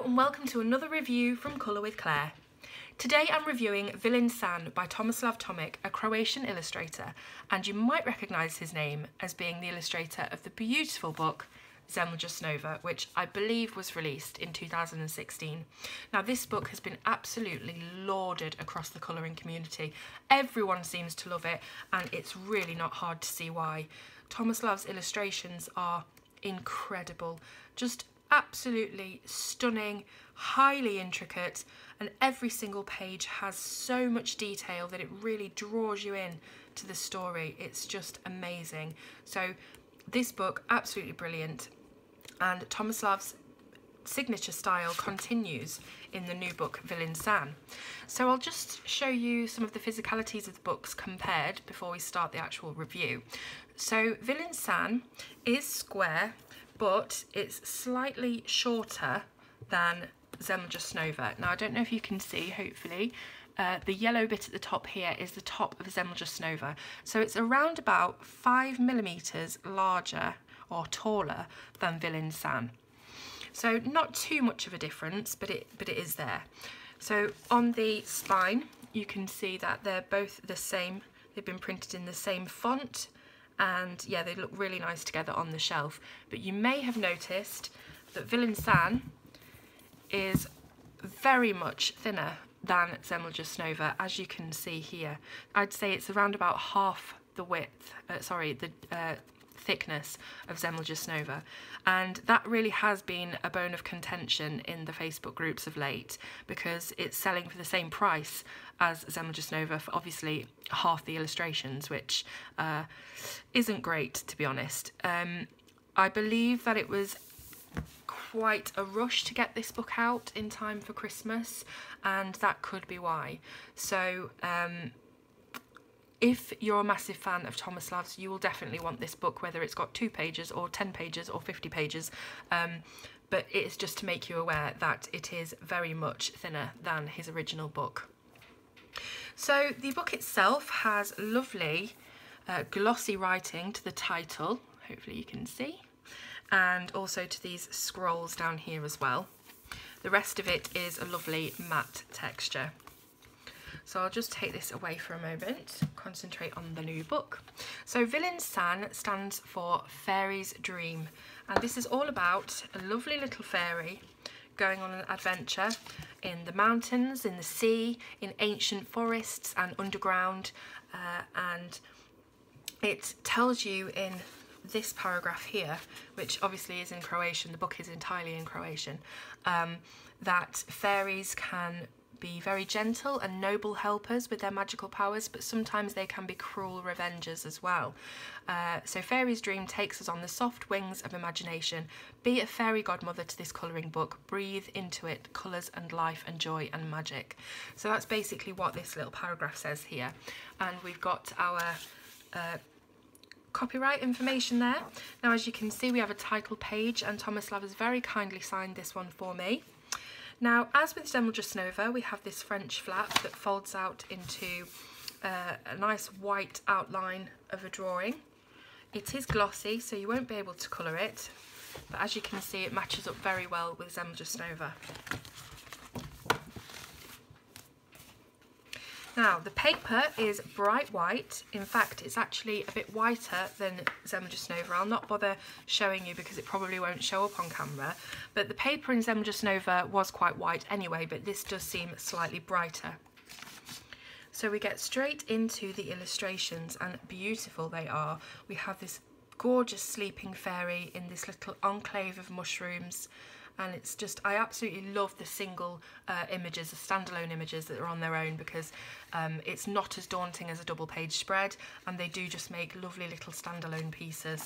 Hello and welcome to another review from Colour with Claire. Today I'm reviewing Villain San by Tomislav Tomic, a Croatian illustrator, and you might recognise his name as being the illustrator of the beautiful book Zemlja Snova, which I believe was released in 2016. Now this book has been absolutely lauded across the colouring community. Everyone seems to love it and it's really not hard to see why. Tomislav's illustrations are incredible, just absolutely stunning, highly intricate, and every single page has so much detail that it really draws you in to the story. It's just amazing. So this book, absolutely brilliant, and Tomislav's signature style continues in the new book Villain San. So I'll just show you some of the physicalities of the books compared before we start the actual review. So Villain San is square, but it's slightly shorter than Zemlja Snova. Now I don't know if you can see, hopefully, the yellow bit at the top here is the top of Zemlja Snova. So it's around about 5mm larger or taller than Villain San. So not too much of a difference, but it is there. So on the spine you can see that they're both the same. They've been printed in the same font, and yeah, they look really nice together on the shelf. But you may have noticed that Villain San is very much thinner than Zemlja Snova, as you can see here. I'd say it's around about half the width, thickness of Zemlja Snova, and that really has been a bone of contention in the Facebook groups of late, because it's selling for the same price as Zemlja Snova for obviously half the illustrations, which isn't great, to be honest. I believe that it was quite a rush to get this book out in time for Christmas, and that could be why. So if you're a massive fan of Tomislav's, you will definitely want this book, whether it's got 2 pages or 10 pages or 50 pages. But it's just to make you aware that it is very much thinner than his original book. So the book itself has lovely glossy writing to the title, hopefully you can see, and also to these scrolls down here as well. The rest of it is a lovely matte texture. So I'll just take this away for a moment, concentrate on the new book. So Villain San stands for Fairy's Dream, and this is all about a lovely little fairy going on an adventure in the mountains, in the sea, in ancient forests and underground, and it tells you in this paragraph here, which obviously is in Croatian, the book is entirely in Croatian, that fairies can be very gentle and noble helpers with their magical powers, but sometimes they can be cruel revengers as well. So Fairy's Dream takes us on the soft wings of imagination. Be a fairy godmother to this colouring book. Breathe into it colours and life and joy and magic. So that's basically what this little paragraph says here. And we've got our copyright information there. Now as you can see, we have a title page, and Tomislav has very kindly signed this one for me. Now, as with Zemlja Snova, we have this French flap that folds out into a nice white outline of a drawing. It is glossy, so you won't be able to colour it, but as you can see, it matches up very well with Zemlja Snova. Now, the paper is bright white. In fact, it's actually a bit whiter than Zemlja Snova. I'll not bother showing you because it probably won't show up on camera. But the paper in Zemlja Snova was quite white anyway, but this does seem slightly brighter. So we get straight into the illustrations, and beautiful they are. We have this gorgeous sleeping fairy in this little enclave of mushrooms. And it's just, I absolutely love the single images, the standalone images that are on their own, because it's not as daunting as a double page spread, and they do just make lovely little standalone pieces.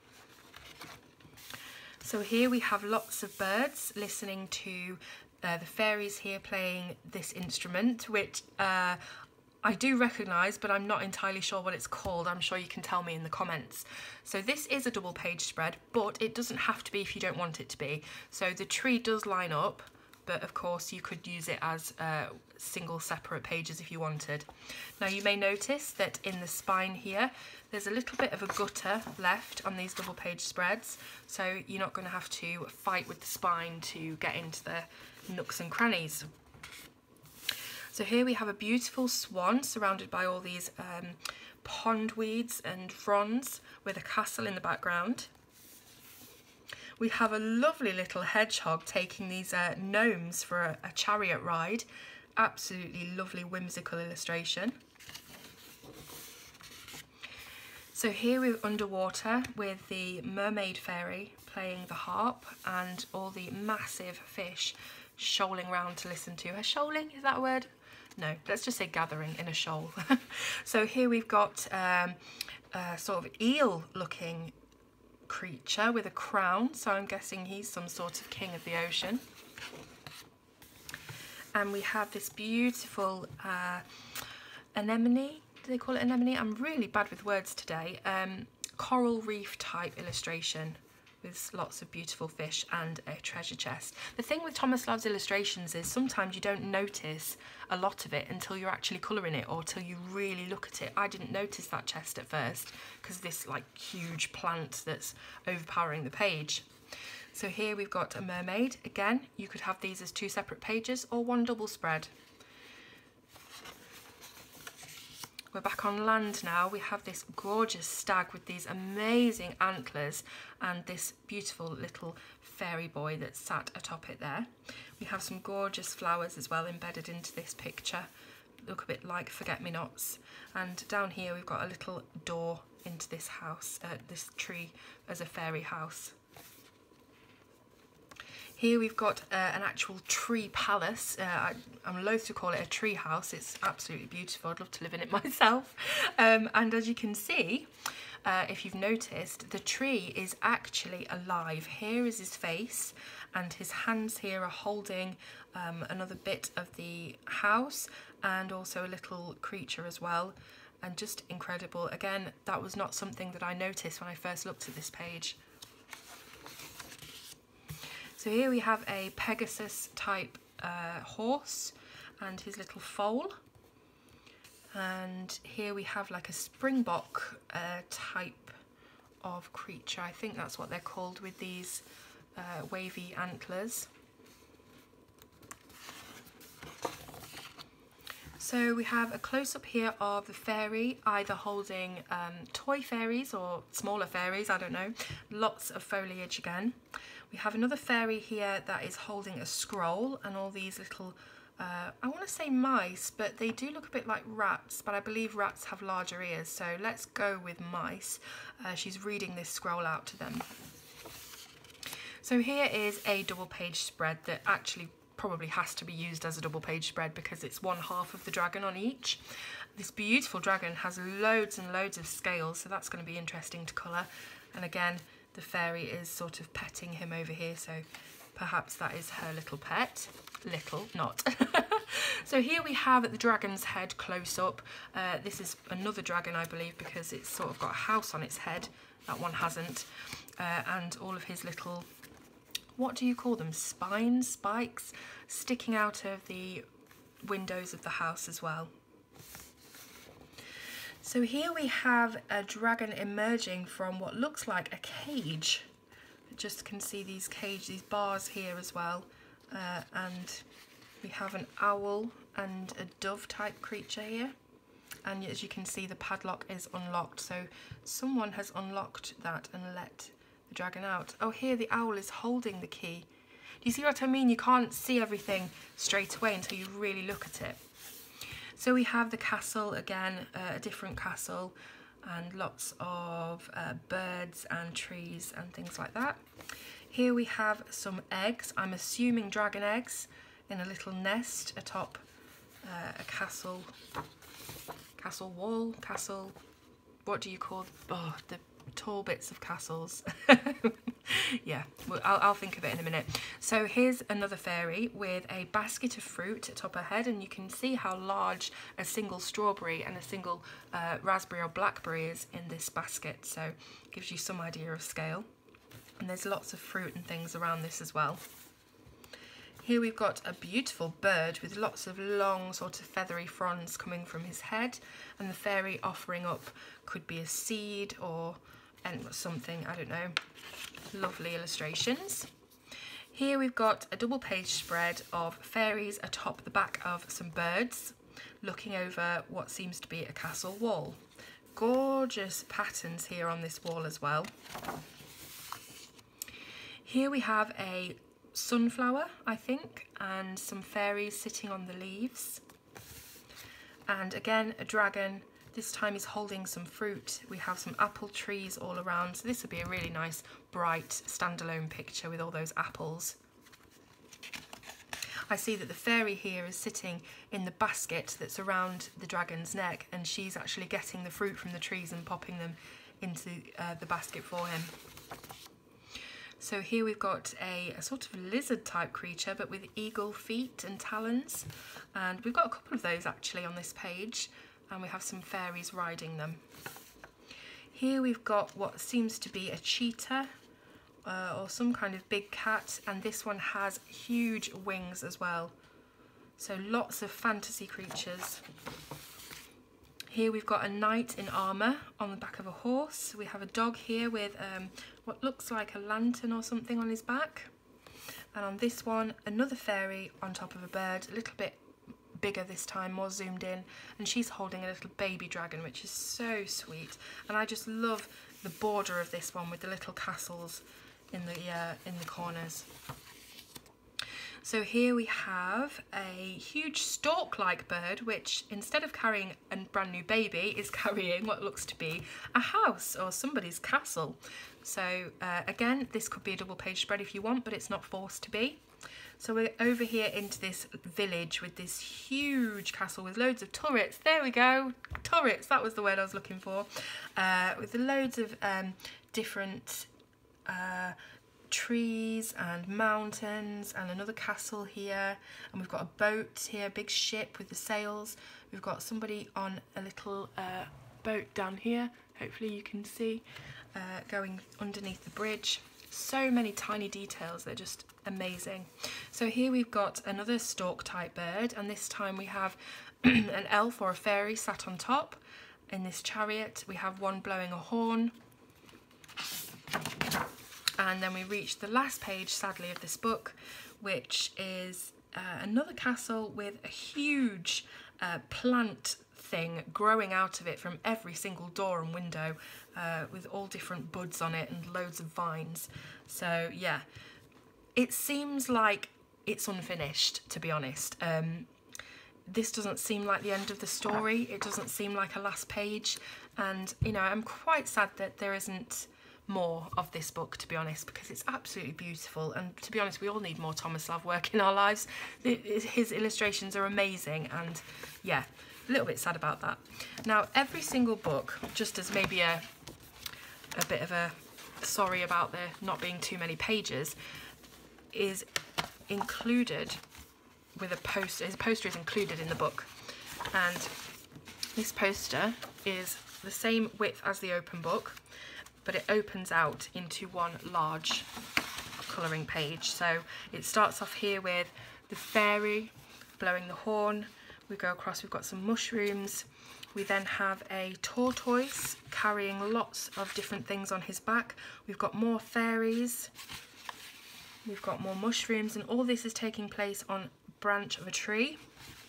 So here we have lots of birds listening to the fairies here playing this instrument, which I do recognise, but I'm not entirely sure what it's called. I'm sure you can tell me in the comments. So this is a double page spread, but it doesn't have to be if you don't want it to be. So the tree does line up but of course you could use it as single separate pages if you wanted. Now you may notice that in the spine here there's a little bit of a gutter left on these double page spreads, so you're not going to have to fight with the spine to get into the nooks and crannies. So here we have a beautiful swan surrounded by all these pond weeds and fronds with a castle in the background. We have a lovely little hedgehog taking these gnomes for a chariot ride. Absolutely lovely whimsical illustration. So here we're underwater with the mermaid fairy playing the harp and all the massive fish shoaling around to listen to her. Shoaling, is that a word? No, let's just say gathering in a shoal. So here we've got a sort of eel looking creature with a crown, so I'm guessing he's some sort of king of the ocean. And we have this beautiful anemone. Do they call it anemone? I'm really bad with words today. Coral reef type illustration with lots of beautiful fish and a treasure chest. The thing with Tomislav's illustrations is sometimes you don't notice a lot of it until you're actually colouring it or till you really look at it. I didn't notice that chest at first because this like huge plant that's overpowering the page. So here we've got a mermaid. Again, you could have these as 2 separate pages or 1 double spread. We're back on land now. We have this gorgeous stag with these amazing antlers and this beautiful little fairy boy that's sat atop it there. We have some gorgeous flowers as well embedded into this picture. Look a bit like forget-me-nots. And down here we've got a little door into this house, this tree as a fairy house. Here we've got an actual tree palace. I'm loath to call it a tree house. It's absolutely beautiful. I'd love to live in it myself. And as you can see, if you've noticed, the tree is actually alive. Here is his face, and his hands here are holding another bit of the house and also a little creature as well. And just incredible. Again, that was not something that I noticed when I first looked at this page. So here we have a Pegasus type horse and his little foal. And here we have like a springbok type of creature. I think that's what they're called with these wavy antlers. So we have a close-up here of the fairy, either holding toy fairies or smaller fairies, I don't know. Lots of foliage again. We have another fairy here that is holding a scroll and all these little, I want to say mice, but they do look a bit like rats, but I believe rats have larger ears, so let's go with mice. She's reading this scroll out to them. So here is a double page spread that actually probably has to be used as a double page spread because it's 1/2 of the dragon on each. This beautiful dragon has loads and loads of scales, so that's going to be interesting to colour. And again, the fairy is sort of petting him over here, so perhaps that is her little pet. Little, not. So here we have the dragon's head close up. This is another dragon, I believe, because it's sort of got a house on its head. That one hasn't. And all of his little, what do you call them? Spines, spikes, sticking out of the windows of the house as well. So here we have a dragon emerging from what looks like a cage. You just can see these bars here as well. And we have an owl and a dove type creature here. And as you can see, the padlock is unlocked. So someone has unlocked that and let the dragon out. Oh, here the owl is holding the key. Do you see what I mean? You can't see everything straight away until you really look at it. So we have the castle again, a different castle, and lots of birds and trees and things like that. Here we have some eggs, I'm assuming dragon eggs, in a little nest atop a castle wall, what do you call, oh, the tall bits of castles. Yeah, well, I'll think of it in a minute. So here's another fairy with a basket of fruit atop her head, and you can see how large a single strawberry and a single raspberry or blackberry is in this basket, so it gives you some idea of scale. And there's lots of fruit and things around this as well. Here we've got a beautiful bird with lots of long sort of feathery fronds coming from his head, and the fairy offering up could be a seed or something, I don't know. Lovely illustrations. Here we've got a double page spread of fairies atop the back of some birds looking over what seems to be a castle wall. Gorgeous patterns here on this wall as well. Here we have a sunflower, I think, and some fairies sitting on the leaves. And again, a dragon. This time he's holding some fruit. We have some apple trees all around. So this would be a really nice, bright, standalone picture with all those apples. I see that the fairy here is sitting in the basket that's around the dragon's neck, and she's actually getting the fruit from the trees and popping them into the basket for him. So here we've got a sort of lizard type creature, but with eagle feet and talons. And we've got a couple of those actually on this page, and we have some fairies riding them. Here we've got what seems to be a cheetah or some kind of big cat, and this one has huge wings as well. So lots of fantasy creatures. Here we've got a knight in armour on the back of a horse. We have a dog here with what looks like a lantern or something on his back. And on this one, another fairy on top of a bird, a little bit bigger this time, more zoomed in, and she's holding a little baby dragon, which is so sweet. And I just love the border of this one with the little castles in the corners. So here we have a huge stork-like bird, which instead of carrying a brand new baby is carrying what looks to be a house or somebody's castle. So again, this could be a double page spread if you want, but it's not forced to be. So we're over here into this village with this huge castle with loads of turrets. There we go, turrets, that was the word I was looking for. With loads of different trees and mountains, and another castle here, and we've got a boat here, a big ship with the sails. We've got somebody on a little boat down here, hopefully you can see, going underneath the bridge. So many tiny details, they're just amazing. So here we've got another stork type bird, and this time we have an elf or a fairy sat on top in this chariot. We have one blowing a horn. And then we reach the last page, sadly, of this book, which is another castle with a huge plant thing growing out of it from every single door and window, with all different buds on it and loads of vines. So yeah, it seems like it's unfinished, to be honest. This doesn't seem like the end of the story. It doesn't seem like a last page. And, you know, I'm quite sad that there isn't more of this book, to be honest, because it's absolutely beautiful. And to be honest, we all need more Tomislav work in our lives. His illustrations are amazing, and yeah, a little bit sad about that. Now, every single book, just as maybe a bit of a sorry about there not being too many pages, is included with a poster. His poster is included in the book, and this poster is the same width as the open book, but it opens out into one large colouring page. So it starts off here with the fairy blowing the horn. We go across, we've got some mushrooms. We then have a tortoise carrying lots of different things on his back. We've got more fairies. We've got more mushrooms, and all this is taking place on a branch of a tree.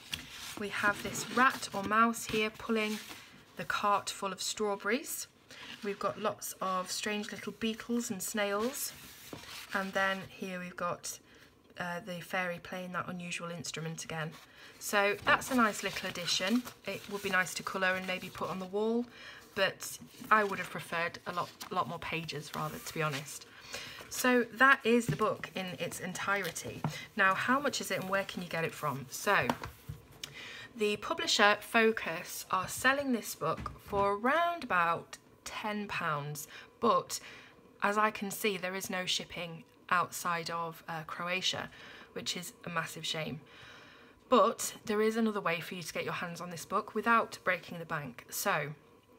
We have this rat or mouse here pulling the cart full of strawberries. We've got lots of strange little beetles and snails, and then here we've got the fairy playing that unusual instrument again. So that's a nice little addition. It would be nice to colour and maybe put on the wall, but I would have preferred a lot more pages rather, to be honest. So that is the book in its entirety. Now, how much is it and where can you get it from? So the publisher Focus are selling this book for around about £10, but as I can see, there is no shipping outside of Croatia, which is a massive shame. But there is another way for you to get your hands on this book without breaking the bank. So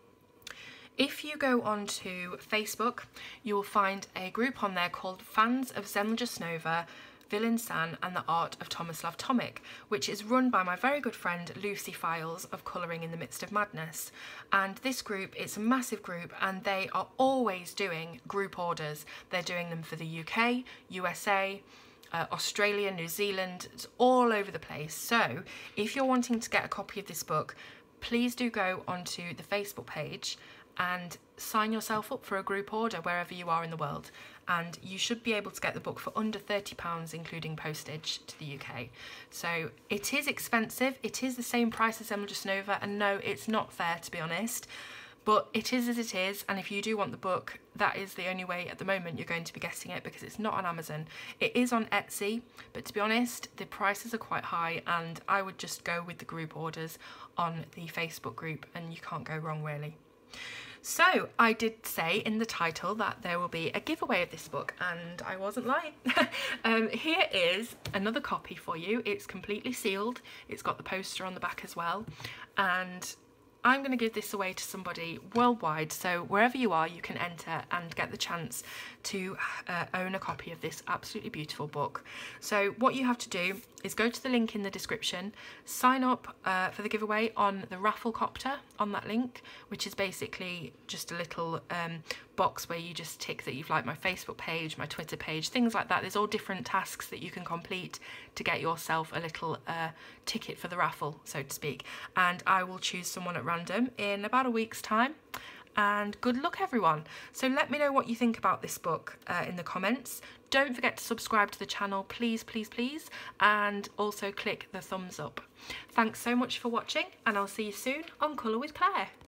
if you go onto Facebook, you will find a group on there called Fans of Zemlja Snova Villain San and the Art of Tomislav Tomic, which is run by my very good friend Lucy Files of Colouring in the Midst of Madness. And this group, it's a massive group, and they are always doing group orders. They're doing them for the UK, USA, Australia, New Zealand, it's all over the place. So if you're wanting to get a copy of this book, please do go onto the Facebook page and sign yourself up for a group order wherever you are in the world, and you should be able to get the book for under £30 including postage to the UK. So it is expensive, it is the same price as Emma Jasnova, and no, it's not fair to be honest, but it is as it is, and if you do want the book, that is the only way at the moment you're going to be getting it, because it's not on Amazon. It is on Etsy, but to be honest, the prices are quite high, and I would just go with the group orders on the Facebook group, and you can't go wrong really. So I did say in the title that there will be a giveaway of this book, and I wasn't lying. Here is another copy for you. It's completely sealed. It's got the poster on the back as well, and I'm going to give this away to somebody worldwide, so wherever you are you can enter and get the chance to own a copy of this absolutely beautiful book. So what you have to do is go to the link in the description, sign up for the giveaway on the Rafflecopter on that link, which is basically just a little box where you just tick that you've liked my Facebook page, my Twitter page, things like that. There's all different tasks that you can complete to get yourself a little ticket for the raffle, so to speak, and I will choose someone at random in about a week's time. And good luck everyone. So let me know what you think about this book in the comments. Don't forget to subscribe to the channel, please, please, please, and also click the thumbs up. Thanks so much for watching, and I'll see you soon on Colour with Claire.